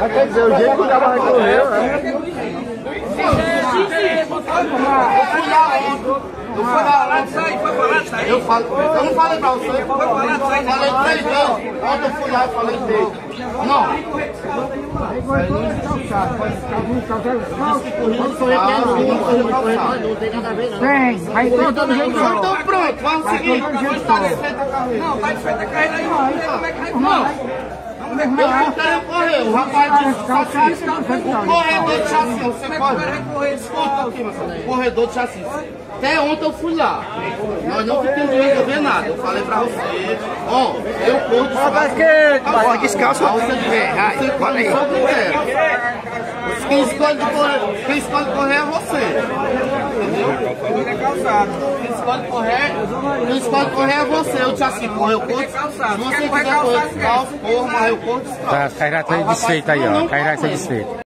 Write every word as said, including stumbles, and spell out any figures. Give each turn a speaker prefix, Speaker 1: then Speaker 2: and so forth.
Speaker 1: Quer dizer, o jeito que o cara recorreu, né?
Speaker 2: Eu fui lá de sair, foi falar de sair.
Speaker 1: Eu falo, eu não falei pra você.
Speaker 2: Foi falar de sair.
Speaker 1: Falei três vezes. Ontem eu fui lá e falei dele. Não.
Speaker 3: Tem, aí tem todo jeito.
Speaker 1: Então pronto, vamos seguir.
Speaker 2: Não, tá desfeita a carreira aí, vamos ver como é que vai. Não.
Speaker 1: Eu não quero correr, o rapaz disse chassi. O corredor de chassi, você pode. Escuta aqui, o corredor de chassi. Até ontem eu fui lá. Nós não ficamos de resolver nada. Eu falei pra você, ó, eu corro de chassi.
Speaker 3: Agora descalço.
Speaker 1: Você pode só quiser. Quem escolhe correr, quem escolhe correr é você. Entendeu? Quem escolhe correr, quem escolhe correr é você. Eu te assim, corre, eu corro. Se você quiser correr descalço, corra, mas eu corro descalço.
Speaker 4: Tá, Cairá tá desfeito aí, ó. Cairá tá desfeito.